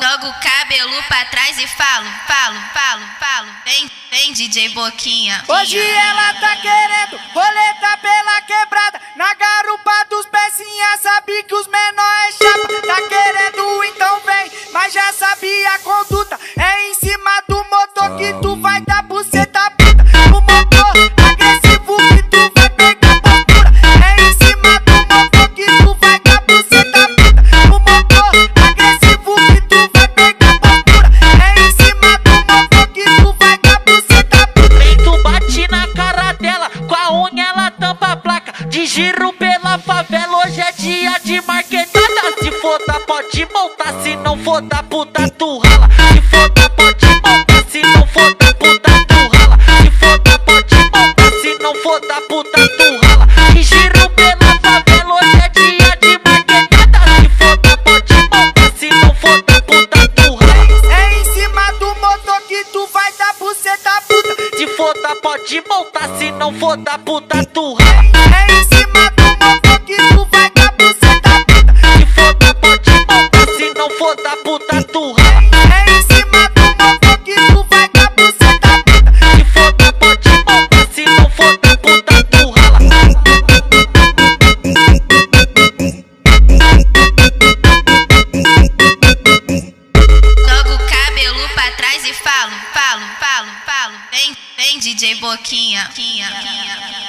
Jogo o cabelo pra trás e falo. Vem DJ Boquinha. Hoje ela tá querendo roleta pela quebrada. Na garupa dos pecinhas, sabe que os menor é chapa. Tá querendo, então vem, mas já sabia a conduta. É em cima do motor que tu vai dar buceta puta. O motor agressivo que tu vai pegar postura. É em cima do motor que tu vai dar buceta puta. O motor agressivo que tu vai pegar postura. É em cima do motor que tu vai dar buceta puta. Vem, tu bate na cara dela, com a unha ela tampa a placa. De giro pela favela, hoje é dia de marquetada. Se for da pode montar, se não for da puta tu rala. Se for da pode montar, se não for da puta tu rala. Se for da pode montar, se não for da puta tu rala. De giro pela favela, hoje é dia de marquetada. Se for da pode montar, se não for da puta tu rala. É em cima do motor que tu vai dar buceta puta. Se for da pode montar, se não for da puta tu rala. É em cima do motor que tu vai dar buceta puta. Se for da pode montar, se não for da puta tu rala. É em cima do motor que tu vai dar buceta puta. Se for da pode montar, se não for da puta tu rala. Jogo o cabelo pra trás e falo. Vem DJ Boquinha.